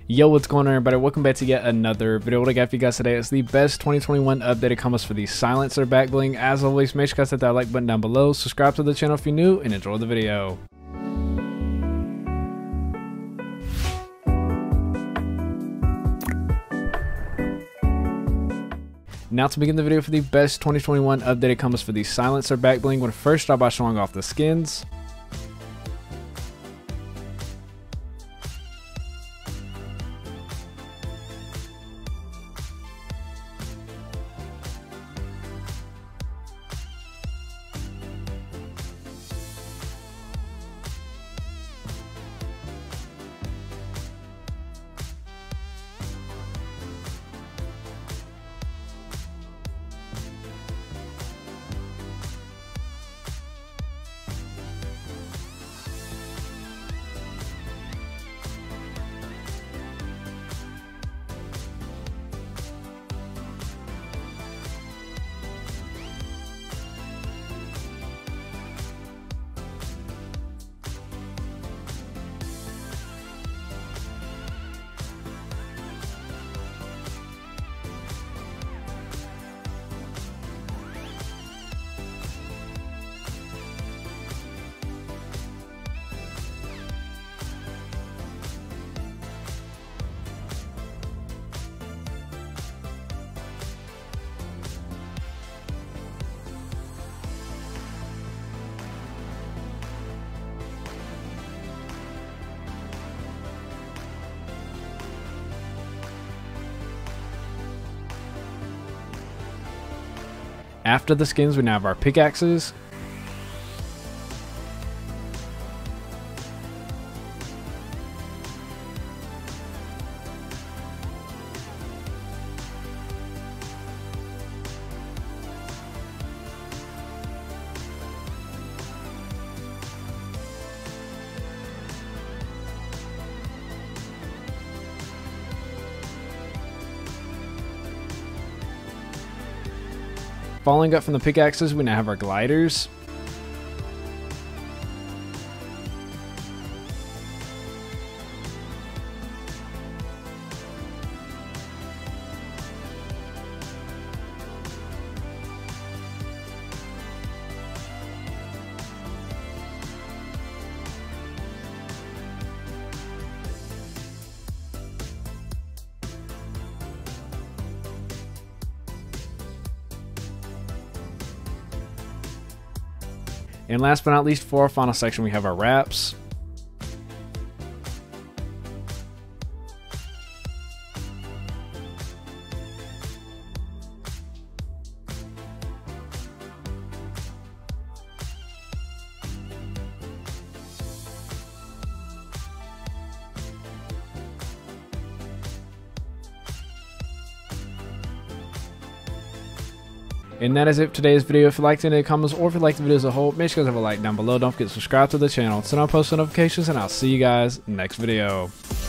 Yo, what's going on, everybody? Welcome back to yet another video. What I got for you guys today is the best 2021 updated combos for the silencer back bling. As always, make sure you guys hit that like button down below, subscribe to the channel if you're new, and enjoy the video. Now to begin the video for the best 2021 updated combos for the silencer back bling, we're going to first start by showing off the skins. After the skins, we now have our pickaxes. Following up from the pickaxes, we now have our gliders. And last but not least, for our final section, we have our wraps. And that is it for today's video. If you liked any of the comments or if you liked the video as a whole, make sure you guys have a like down below. Don't forget to subscribe to the channel, turn on post notifications, and I'll see you guys next video.